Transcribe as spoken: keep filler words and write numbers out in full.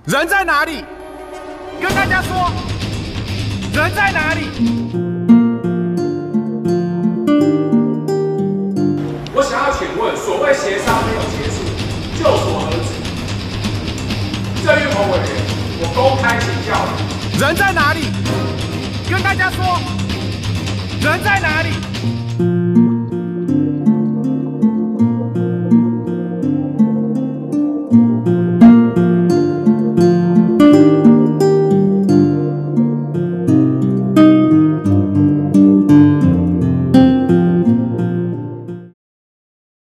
人在哪里？跟大家说，人在哪里？ 我想要请问，所谓协商没有结束，就所何止？郑运鹏委员，我公开请教你， 人在哪里？跟大家说，人在哪里？